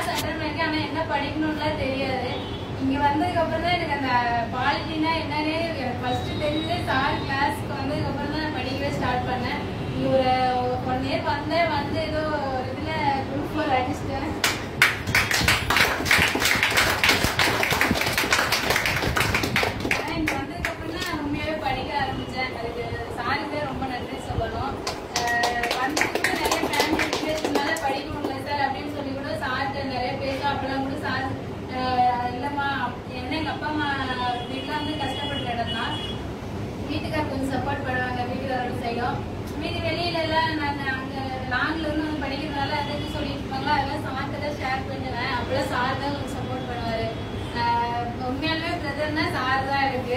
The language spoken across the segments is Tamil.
கிளாஸ் அட்டெண்ட் பண்ணிருக்கேன். ஆனா என்ன படிக்கணும்லாம் தெரியாது. இங்க வந்ததுக்கு அப்புறம் தான் எனக்கு அந்த பாலிட்டினா என்னன்னு ஃபர்ஸ்ட் தெரிஞ்சது. சார் கிளாஸ்க்கு வந்ததுக்கு அப்புறம் தான் நான் படிக்கவே ஸ்டார்ட் பண்ணேன். இங்க ஒரு 1 இயர் வந்து ஏதோ ஒரு இதுல குரூப் 4 அடிச்சிட்டேன். இங்க வந்ததுக்கு அப்புறம் தான் உண்மையாவே படிக்க ஆரம்பிச்சேன். அதுக்கு சாருக்கு ரொம்ப நன்றி சொல்லணும். வந்ததுக்கு நிறைய ஃபேமிலி சுச்சுவேஷனால படிக்க முடியல சார் அப்படின்னு சொல்லி கூட சார்கிட்ட நிறைய பேச அப்பெல்லாம் கூட சார் இல்லம்மா என்ன எங்க அப்பா அம்மா வீட்டுல வந்து கஷ்டப்பட்ட இடம் தான். வீட்டுக்கார கொஞ்சம் சப்போர்ட் பண்ணுவாங்க வீட்டுக்காரோட சைடும். மீதி வெளியில எல்லாம் நாங்க அங்க லாங்ல இருந்து வந்து படிக்கிறதுனால அதை சொல்லிட்டு இருப்பாங்களா அதெல்லாம் சார்கிட்ட தான் ஷேர் பண்ணுவேன். அப்பெல்லாம் சார் தான் கொஞ்சம் சப்போர்ட் பண்ணுவாரு. உண்மையாலுமே பிரதர்னா சார் தான் இருக்கு.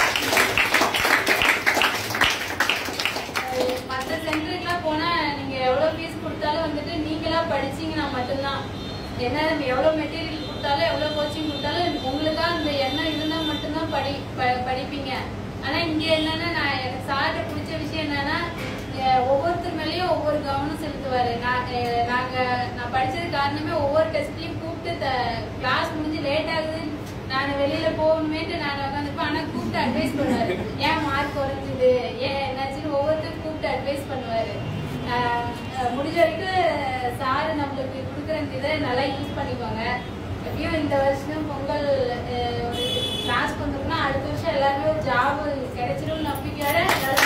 மற்ற சென்டருக்குலாம் போனா நீங்க எவ்வளவு ஃபீஸ் கொடுத்தாலும் வந்துட்டு நீங்களா படிச்சீங்கன்னா மட்டும்தான் என்ன எவ்வளவு மெட்டீரியல் கொடுத்தாலும் எவ்வளவு கோச்சிங் கொடுத்தாலும் உங்களுக்கா அந்த எண்ணம் இருந்தா மட்டும்தான் படிப்பீங்க. ஆனா இங்க என்னன்னா நான் எனக்கு சார்ட்ட பிடிச்ச விஷயம் என்னன்னா ஒவ்வொருத்தர் மேலேயும் ஒவ்வொரு கவனம் செலுத்துவாரு. நான் படிச்சது காரணமே ஒவ்வொரு டெஸ்ட்லயும் கூப்பிட்டு கிளாஸ் முடிஞ்சு லேட் ஆகுது நான் வெளியில போகணுமேட்டு நான் உட்காந்துப்பேன். ஆனா கூப்பிட்டு அட்வைஸ் பண்ணுவாரு. ஏன் மார்க் குறைஞ்சுது ஏன் என்னாச்சுன்னு ஒவ்வொருத்தரும் கூப்பிட்டு அட்வைஸ் பண்ணுவாரு. முடிஞ்ச வரைக்கும் சாரு நம்மளுக்கு கொடுக்குற இதை நல்லா யூஸ் பண்ணிக்கோங்க. எப்படியும் இந்த வருஷம் பொங்கல் கிளாஸ் வந்துருக்குன்னா அடுத்த வருஷம் எல்லாருமே ஒரு ஜாப் கிடைச்சிடும் நம்பிக்கையோட